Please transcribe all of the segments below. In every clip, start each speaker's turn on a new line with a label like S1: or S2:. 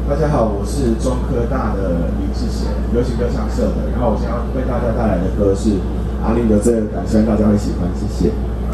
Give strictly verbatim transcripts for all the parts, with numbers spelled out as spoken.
S1: 大家好，我是中科大的林志贤，流行歌唱社的。然后我想要为大家带来的歌是阿令的《罪恶感》，希望大家会喜欢，谢谢。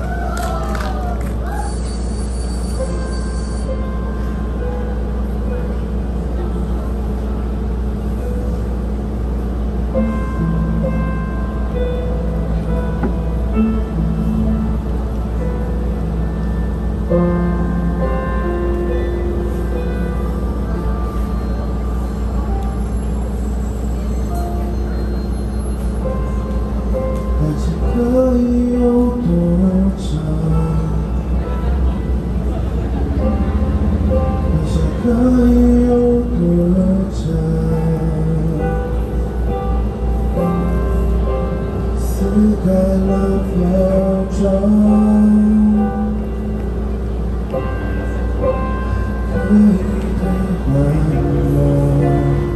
S2: 可以有多长？理想可以有多长？撕开了包装，可以兑换吗？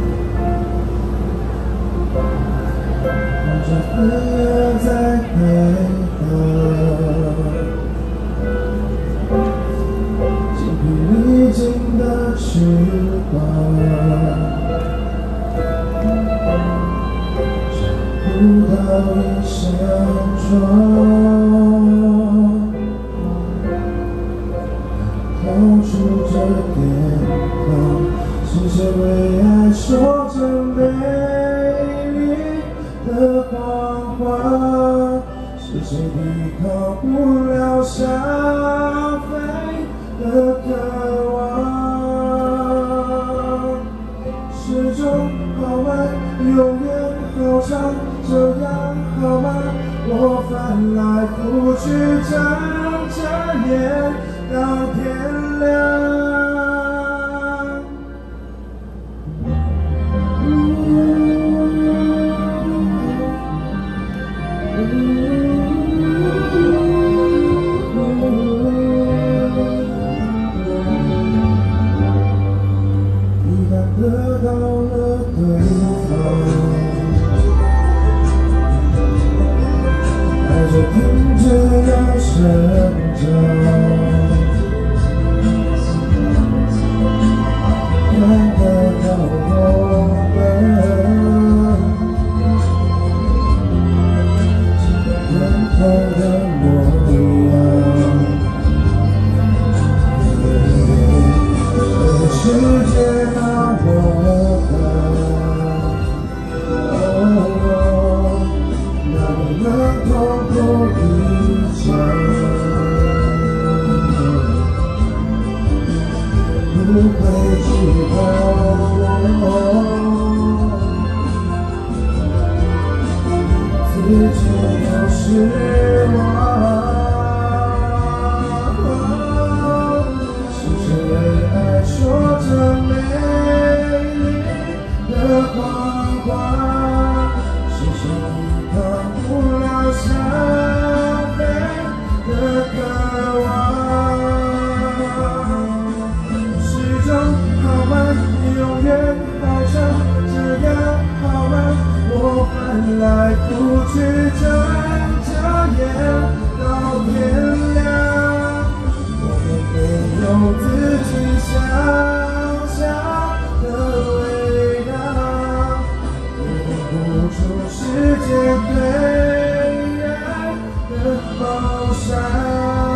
S2: 望着飞蛾在海港，精疲力尽的翅膀，找不到一扇窗，透出这天堂，是谁为爱说着美丽的谎话？是谁抵抗不了想飞的渴望？始终好吗？永远好长，这样好吗？我翻来覆去睁着眼到天亮。一旦得到了对方，爱就凭着要生长。看得到我们人头的模样，这个世界把我的，哦，能不能痛苦一场？不会知道我自己有失望。是谁为爱说着美丽的谎话？是谁抵抗不了想飞的渴望？始终好吗？永远好长，这样好吗？我翻来覆去睁着眼到天亮。我们没有自己想象的伟大，也变不出世界对爱的包杀。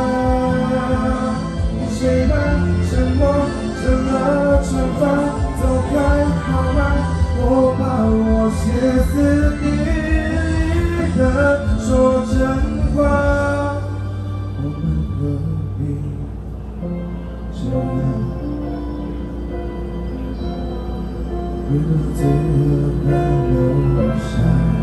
S2: 谁把沉默成了惩罚？走开好吗？我怕我歇斯底里的说真话。我们何必这样？为了罪恶感留下。